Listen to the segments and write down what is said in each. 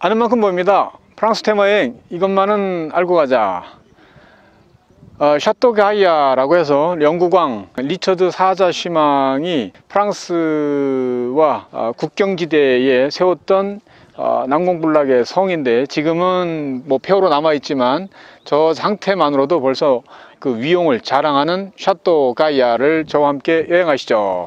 아는 만큼 보입니다. 프랑스 테마여행 이것만은 알고 가자. 샤또 가이아라고 해서 영국왕 리처드 사자시망이 프랑스와 국경지대에 세웠던 난공불락의 성인데, 지금은 뭐 폐허로 남아있지만 저 상태만으로도 벌써 그 위용을 자랑하는 샤또 가이아를 저와 함께 여행하시죠.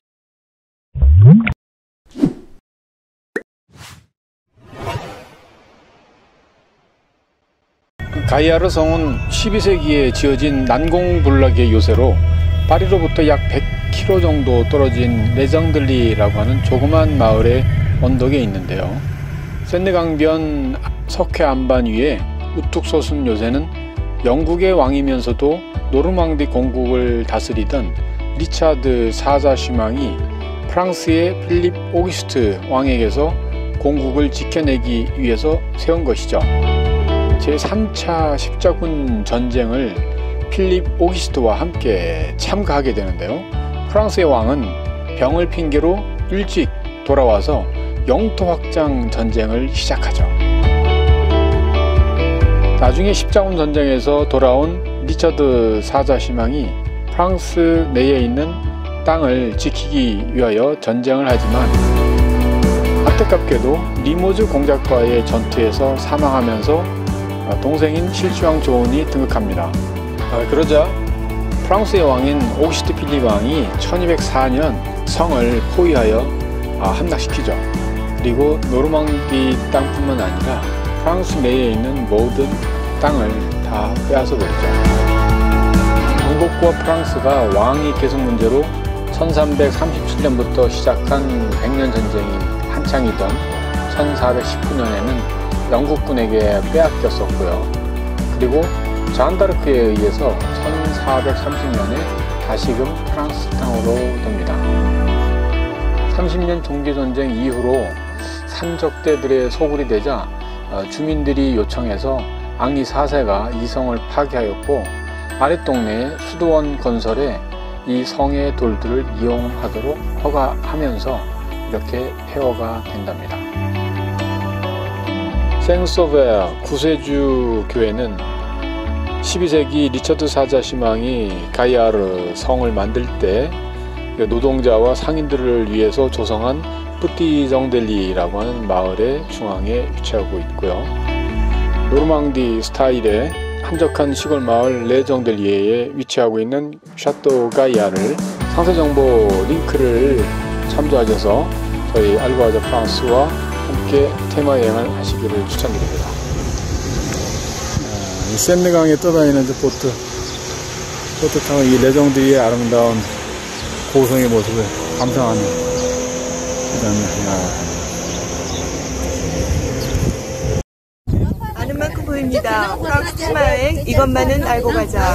가이아르 성은 12세기에 지어진 난공불락의 요새로 파리로부터 약 100km 정도 떨어진 레정들리라고 하는 조그만 마을의 언덕에 있는데요. 세네 강변 석회 안반 위에 우뚝 솟은 요새는 영국의 왕이면서도 노르망디 공국을 다스리던 리차드 사자시망이 프랑스의 필립 오기스트 왕에게서 공국을 지켜내기 위해서 세운 것이죠. 제3차 십자군 전쟁을 필립 오기스트와 함께 참가하게 되는데요. 프랑스의 왕은 병을 핑계로 일찍 돌아와서 영토 확장 전쟁을 시작하죠. 나중에 십자군 전쟁에서 돌아온 리처드 사자시망이 프랑스 내에 있는 땅을 지키기 위하여 전쟁을 하지만 안타깝게도 리모즈 공작과의 전투에서 사망하면서 동생인 실주왕 조온이 등극합니다. 그러자 프랑스의 왕인 오기스트 필립 왕이 1204년 성을 포위하여 함락시키죠. 그리고 노르망디 땅뿐만 아니라 프랑스 내에 있는 모든 땅을 다 빼앗아 버리죠. 영국과 프랑스가 왕위 계승 문제로 1337년부터 시작한 백년 전쟁이 한창이던 1419년에는 영국군에게 빼앗겼었고요. 그리고 잔다르크에 의해서 1430년에 다시금 프랑스 땅으로 됩니다. 30년 종교전쟁 이후로 산적대들의 소굴이 되자 주민들이 요청해서 앙리 4세가 이 성을 파괴하였고, 아랫동네에 수도원 건설에 이 성의 돌들을 이용하도록 허가하면서 이렇게 폐허가 된답니다. 생소베 구세주 교회는 12세기 리처드 사자시망이 가이아르 성을 만들 때 노동자와 상인들을 위해서 조성한 뿌띠정델리라고 하는 마을의 중앙에 위치하고 있고요. 노르망디 스타일의 한적한 시골 마을 레정델리에 위치하고 있는 샤또 가이아를 상세정보 링크를 참조하셔서 저희 알고 가자 프랑스와 함께 테마 여행을 하시기를 추천드립니다. 이 샌드강에 떠다니는 보트 타고 이 레정들리의 아름다운 고성의 모습을 감상하는 아는 만큼 보입니다. 프랑스 테마 여행 이것만은 알고 가자.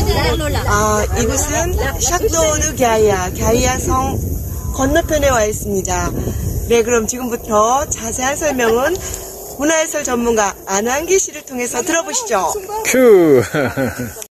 이곳은 샤또 가이아 성 건너편에 와 있습니다. 네, 그럼 지금부터 자세한 설명은 문화해설 전문가 안환기 씨를 통해서 들어보시죠. 큐!